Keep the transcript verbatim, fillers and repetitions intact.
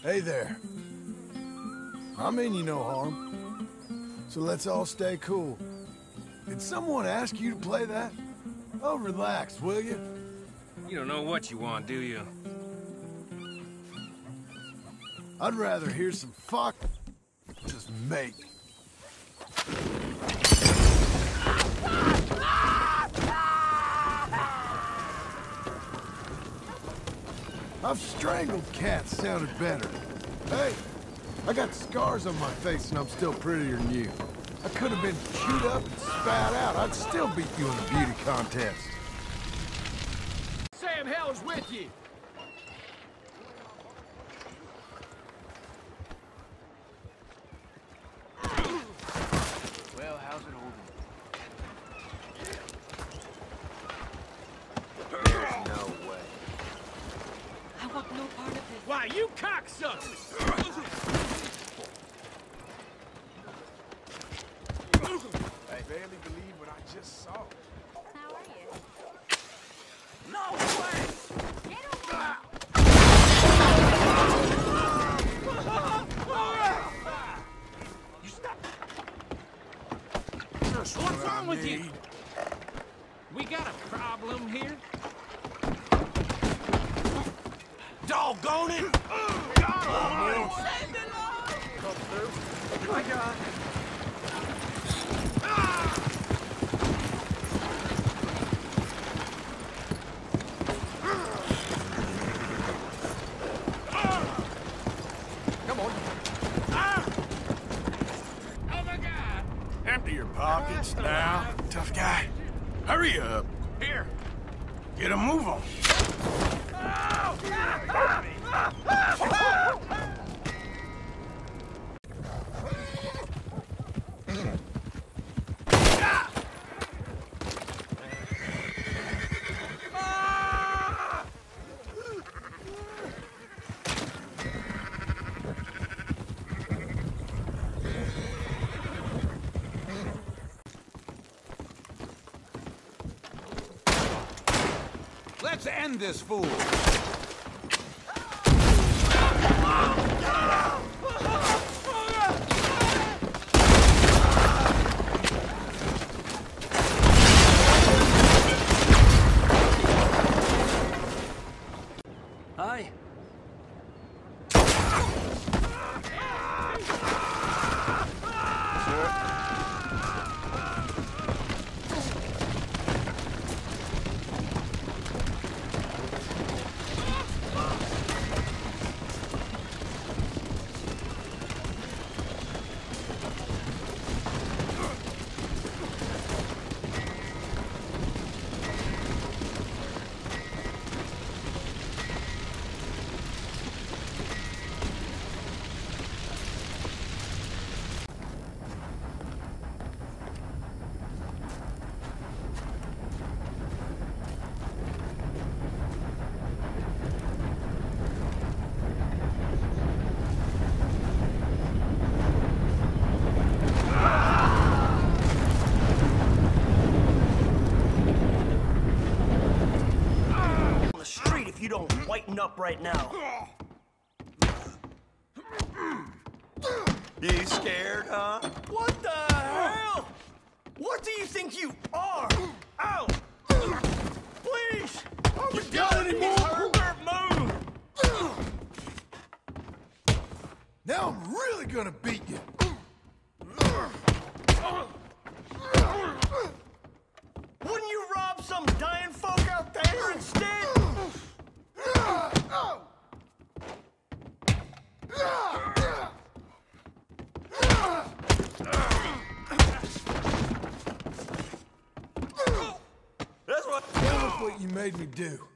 Hey there. I mean you no harm. So let's all stay cool. Did someone ask you to play that? Oh, relax, will you? You don't know what you want, do you? I'd rather hear some fuck just make. I've strangled cats sounded better. Hey, I got scars on my face and I'm still prettier than you. I could have been chewed up and spat out. I'd still beat you in a beauty contest. Sam Hell's with you. Well, how's it holding? There's no way. I want no part of this. Why, you cocksuckers! I barely believe what I just saw. How are you? No way! Get away! You stop! What's wrong with you? We got a problem here? Doggone it! I got Come on. Oh my God! Empty your pockets now, tough guy. Hurry up. Here. Get a move on. Let's end this fool. Hi. You don't whiten up right now. You scared, huh? What the hell? What do you think you are? Ow! Please! You got any more? Herbert, move! Now I'm really gonna beat you. Wouldn't you rob some dying folk out there instead? That's what. Look what you made me do.